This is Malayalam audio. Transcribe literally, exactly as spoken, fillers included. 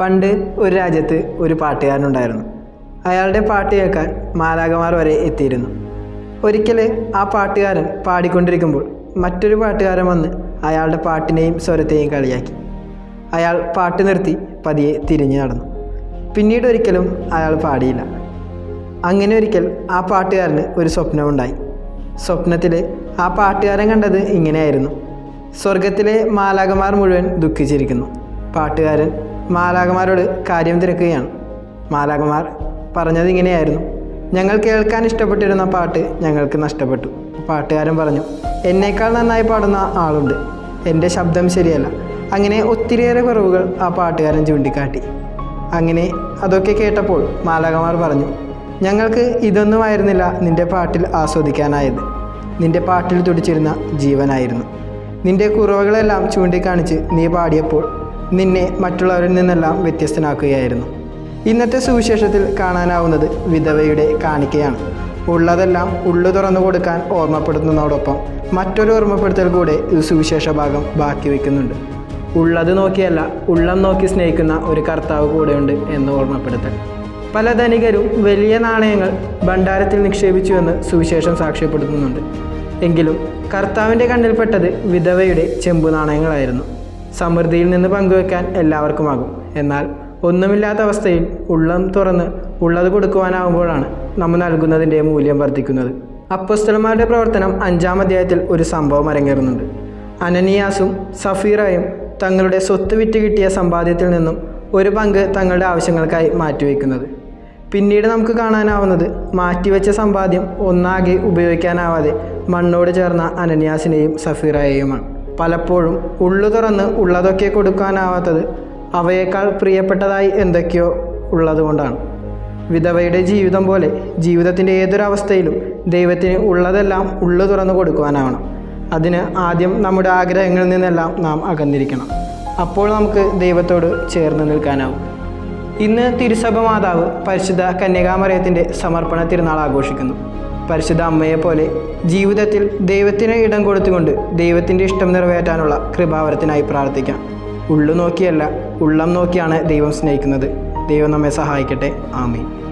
പണ്ട് ഒരു രാജ്യത്ത് ഒരു പാട്ടുകാരനുണ്ടായിരുന്നു. അയാളുടെ പാട്ട് കേൾക്കാൻ മാലാഖമാർ വരെ എത്തിയിരുന്നു. ഒരിക്കൽ ആ പാട്ടുകാരൻ പാടിക്കൊണ്ടിരിക്കുമ്പോൾ മറ്റൊരു പാട്ടുകാരൻ വന്ന് അയാളുടെ പാട്ടിനെയും സ്വരത്തെയും കളിയാക്കി. അയാൾ പാട്ട് നിർത്തി പതിയെ തിരിഞ്ഞു നടന്നു. പിന്നീട് ഒരിക്കലും അയാൾ പാടിയില്ല. അങ്ങനെ ഒരിക്കൽ ആ പാട്ടുകാരന് ഒരു സ്വപ്നമുണ്ടായി. സ്വപ്നത്തിൽ ആ പാട്ടുകാരൻ കണ്ടത് ഇങ്ങനെയായിരുന്നു. സ്വർഗത്തിലെ മാലാഖമാർ മുഴുവൻ ദുഃഖിച്ചിരിക്കുന്നു. പാട്ടുകാരൻ മാലാഖമാരോട് കാര്യം തിരക്കുകയാണ്. മാലാഖമാർ പറഞ്ഞത് ഇങ്ങനെയായിരുന്നു: ഞങ്ങൾ കേൾക്കാൻ ഇഷ്ടപ്പെട്ടിരുന്ന പാട്ട് ഞങ്ങൾക്ക് നഷ്ടപ്പെട്ടു. പാട്ടുകാരൻ പറഞ്ഞു: എന്നേക്കാൾ നന്നായി പാടുന്ന ആളുണ്ട്, എൻ്റെ ശബ്ദം ശരിയല്ല. അങ്ങനെ ഒത്തിരിയേറെ കുറവുകൾ ആ പാട്ടുകാരൻ ചൂണ്ടിക്കാട്ടി. അങ്ങനെ അതൊക്കെ കേട്ടപ്പോൾ മാലാഖമാർ പറഞ്ഞു: ഞങ്ങൾക്ക് ഇതൊന്നുമായിരുന്നില്ല നിൻ്റെ പാട്ടിൽ ആസ്വദിക്കാനായത്. നിൻ്റെ പാട്ടിൽ തുടിച്ചിരുന്ന ജീവനായിരുന്നു. നിൻ്റെ കുറവുകളെല്ലാം ചൂണ്ടിക്കാണിച്ച് നീ പാടിയപ്പോൾ നിന്നെ മറ്റുള്ളവരിൽ നിന്നെല്ലാം വ്യത്യസ്തനാക്കുകയായിരുന്നു. ഇന്നത്തെ സുവിശേഷത്തിൽ കാണാനാവുന്നത് വിധവയുടെ കാണിക്കയാണ്. ഉള്ളതെല്ലാം ഉള്ളു തുറന്നു കൊടുക്കാൻ ഓർമ്മപ്പെടുത്തുന്നതോടൊപ്പം മറ്റൊരു ഓർമ്മപ്പെടുത്തൽ കൂടെ ഈ സുവിശേഷ ഭാഗം ബാക്കി വയ്ക്കുന്നുണ്ട്. ഉള്ളത് നോക്കിയല്ല, ഉള്ളം നോക്കി സ്നേഹിക്കുന്ന ഒരു കർത്താവ് കൂടെയുണ്ട് എന്ന് ഓർമ്മപ്പെടുത്തൽ. പല ധനികരും വലിയ നാണയങ്ങൾ ഭണ്ഡാരത്തിൽ നിക്ഷേപിച്ചുവെന്ന് സുവിശേഷം സാക്ഷ്യപ്പെടുത്തുന്നുണ്ട്. എങ്കിലും കർത്താവിൻ്റെ കണ്ണിൽപ്പെട്ടത് വിധവയുടെ ചെമ്പു നാണയങ്ങളായിരുന്നു. സമൃദ്ധിയിൽ നിന്ന് പങ്കുവെക്കാൻ എല്ലാവർക്കുമാകും. എന്നാൽ ഒന്നുമില്ലാത്ത അവസ്ഥയിൽ ഉള്ളം തുറന്ന് ഉള്ളത് കൊടുക്കുവാനാവുമ്പോഴാണ് നമ്മൾ നൽകുന്നതിൻ്റെ മൂല്യം വർദ്ധിക്കുന്നത്. അപ്പോസ്തലന്മാരുടെ പ്രവർത്തനം അഞ്ചാം അധ്യായത്തിൽ ഒരു സംഭവം അരങ്ങേറുന്നുണ്ട്. അനനിയാസും സഫീറയും തങ്ങളുടെ സ്വത്ത് വിറ്റ് കിട്ടിയ സമ്പാദ്യത്തിൽ നിന്നും ഒരു പങ്ക് തങ്ങളുടെ ആവശ്യങ്ങൾക്കായി മാറ്റിവെക്കുന്നത്. പിന്നീട് നമുക്ക് കാണാനാവുന്നത് മാറ്റിവെച്ച സമ്പാദ്യം ഒന്നാകെ ഉപയോഗിക്കാനാവാതെ മണ്ണോട് ചേർന്ന അനനിയാസിനെയും സഫീറയെയുമാണ്. പലപ്പോഴും ഉള്ളു തുറന്ന് ഉള്ളതൊക്കെ കൊടുക്കാനാവാത്തത് അവയേക്കാൾ പ്രിയപ്പെട്ടതായി എന്തൊക്കെയോ ഉള്ളതുകൊണ്ടാണ്. വിധവയുടെ ജീവിതം പോലെ ജീവിതത്തിൻ്റെ ഏതൊരവസ്ഥയിലും ദൈവത്തിന് ഉള്ളതെല്ലാം ഉള്ളു തുറന്നു കൊടുക്കുവാനാവണം. അതിന് ആദ്യം നമ്മുടെ ആഗ്രഹങ്ങളിൽ നിന്നെല്ലാം നാം അകന്നിരിക്കണം. അപ്പോൾ നമുക്ക് ദൈവത്തോട് ചേർന്ന് നിൽക്കാനാവും. ഇന്ന് തിരുസഭ മാതാവ് പരിശുദ്ധ കന്യകാമറിയത്തിൻ്റെ സമർപ്പണ തിരുനാൾ ആഘോഷിക്കുന്നു. പരിശുദ്ധ അമ്മയെപ്പോലെ ജീവിതത്തിൽ ദൈവത്തിന് ഇടം കൊടുത്തുകൊണ്ട് ദൈവത്തിൻ്റെ ഇഷ്ടം നിറവേറ്റാനുള്ള കൃപാവരത്തിനായി പ്രാർത്ഥിക്കാം. ഉള്ളു നോക്കിയല്ല, ഉള്ളം നോക്കിയാണ് ദൈവം സ്നേഹിക്കുന്നത്. ദൈവം നമ്മെ സഹായിക്കട്ടെ. ആമേൻ.